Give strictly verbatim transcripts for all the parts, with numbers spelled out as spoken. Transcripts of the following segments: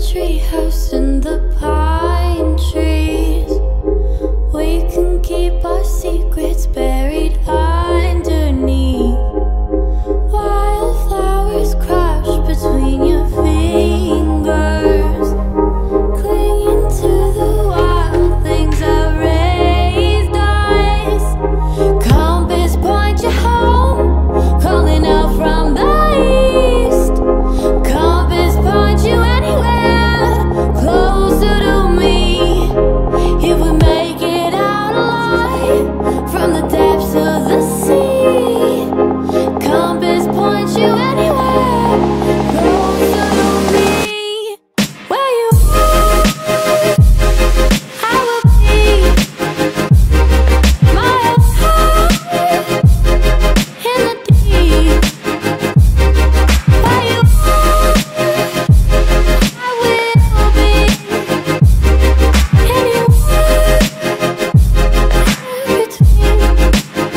treehouse in the pine trees. We can keep our secrets buried underneath. Wildflowers crush between your fingers, clinging to the wild things that raised us. Compass point you home, calling out from the east. Compass point you anywhere closer to me. If we make it out alive from the depths of the sea, compass point you anywhere closer to me. Where you are, I will be miles high in the deep. Where you are, I will be anywhere between.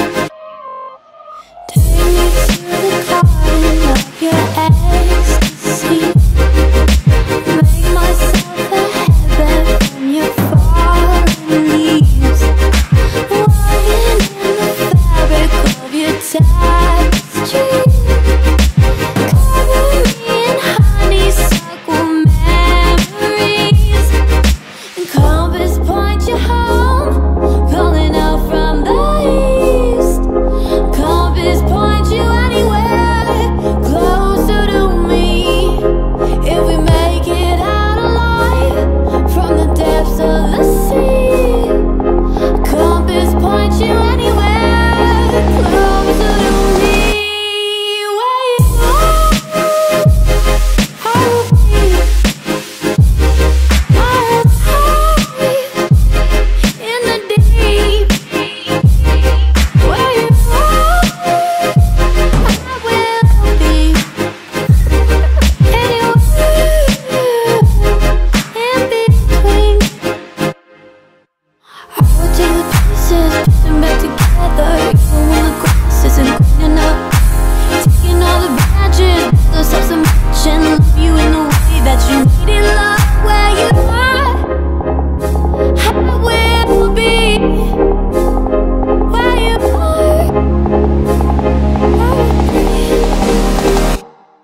Take me to the garden of your ecstasy. Make myself a heaven from your fallen leaves. Lying in the fabric of your tapestry. Cover me in honeysuckle memories. And compass point you home, calling out from the east. Compass point you anywhere closer to me. If we make it out alive from the depths of the sea, compass point you anywhere closer to me. Where you are, I will be miles high in the deep. Where you are, I will be anywhere in between. I will take the pieces, put them back together. Even when the grass isn't green enough, taking all the branches, build ourselves a mansion. Love you in the way that you needed love. Where you are, I will be. Where you are, I will be.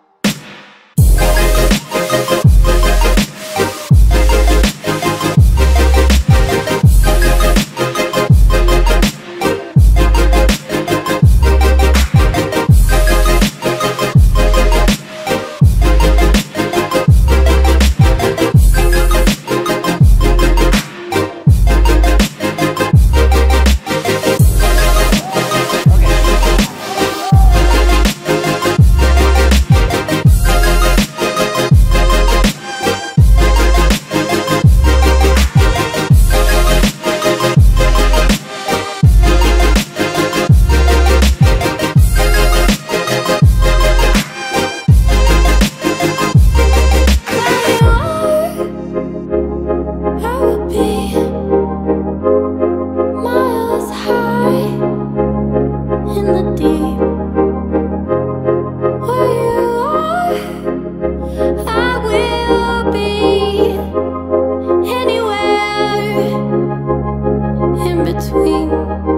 I will be miles high in the deep. Where you are, I will be anywhere in between.